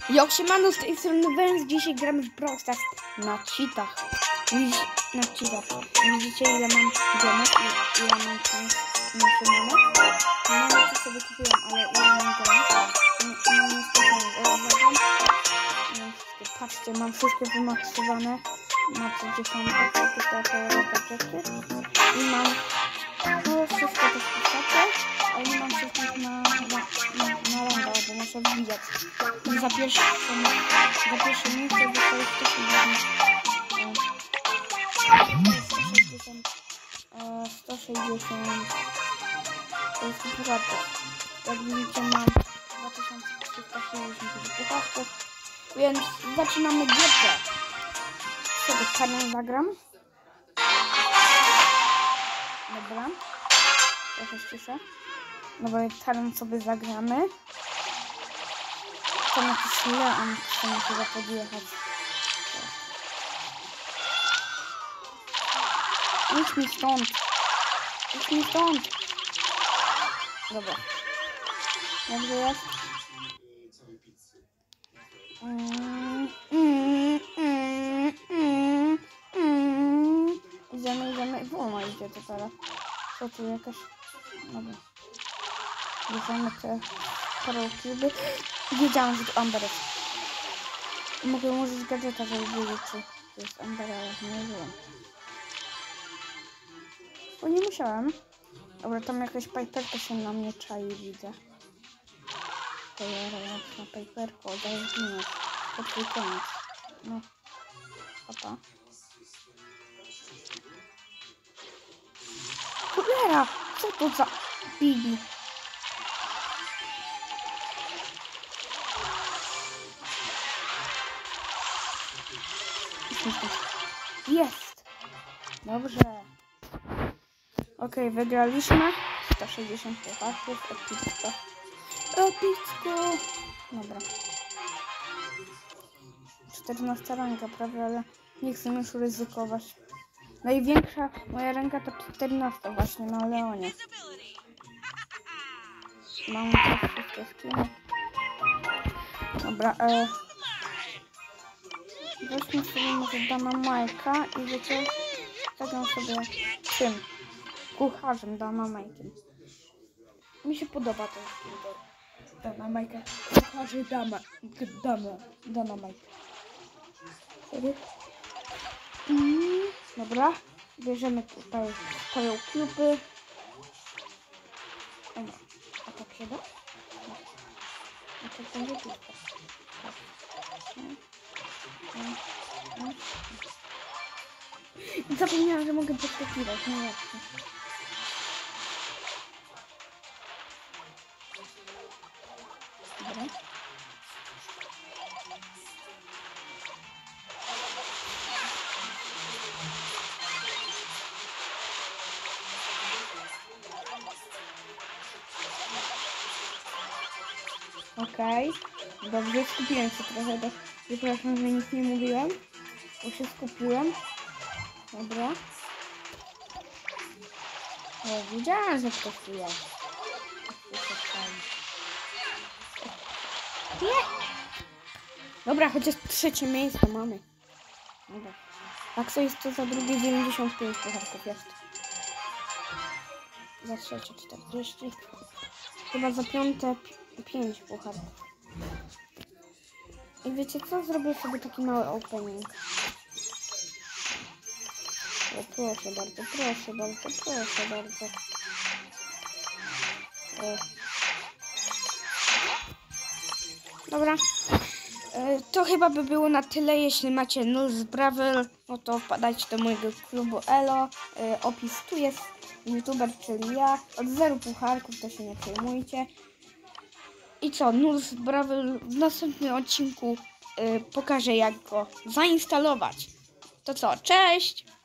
Jo, siemano, z tej strony Wens. Dzisiaj gramy w Brawl Stars na cheatach. Widzicie ile mam domek i ile mam tam nasze monet? Monet to sobie kupiłem, ale ile mam domek? Nie specjalnie. Patrzcie, mam wszystkie wymaksowane na co 10, tylko te gadżety. I mam wszystko też postacie, ale nie mam wszystkich na ranga, bo muszę wbijać. I za pierwsze miejsce dostaję 160 to jest pucharków. Jak widzicie, mam 2360 pucharków, więc zaczynamy gierkę. Sobie karną zagram. Dobra. Trochę ściszę. Dobra, karną sobie zagramy. Tam jakiś Leon chce mi chyba podjechać. Idź mi stąd. Idź mi stąd. Dobra. Dobrze jest. Idziemy. Wolno idzie to teraz. Co tu jakaś... Dobra. Bierzemy te parokiby. Wiedziałam, że to Amber jest. Mogę użyć gadżeta, żeby wiedzieć, czy to jest Amber, ale nie wiem. Bo nie musiałem. Dobra, tam jakaś Piperka się na mnie czai, widzę. Cholera, jak na Piperku, daj zginąć. To twój koniec. No. Papa. Cholera! Co to za Bibi? Jest! Dobrze. Okej, wygraliśmy. 160 pucharków. Epicko. Dobra. 14 ranga prawie, ale nie chcę już ryzykować. Największa moja ręka to 14 właśnie na Leonie. Mam te wszystkie skiny. Dobra, weźmy sobie może Dana Majka i wiecie, zagram sobie tym kucharzem Dana Majkiem. Mi się podoba ten skin Dana Majka. Kucharzy Dana Majka. Dobra, bierzemy tutaj swoją kluby. A tak się da? A to będzie blisko. Zapomniałam, że mogę podskakiwać, no właśnie. Dobra. Okej. Dobrze, skupiłem się trochę, to przepraszam, że nic nie mówiłem, bo się skupiłem. Dobra. O, widziałem, że ktoś tu jest. Nie! Dobra, chociaż trzecie miejsce mamy. Dobra. Tak, co jest to za drugie 95 pucharków jest. Za trzecie 40. Chyba za piąte 5 pucharków. I wiecie co? Zrobię sobie taki mały opening. O, proszę bardzo. O. Dobra. To chyba by było na tyle. Jeśli macie null z Brawl, no to wpadajcie do mojego klubu Elo. Opis tu jest. YouTuber, czyli ja. Od 0 pucharków, to się nie przejmujcie. I co? Null z Brawl w następnym odcinku pokażę, jak go zainstalować. To co? Cześć!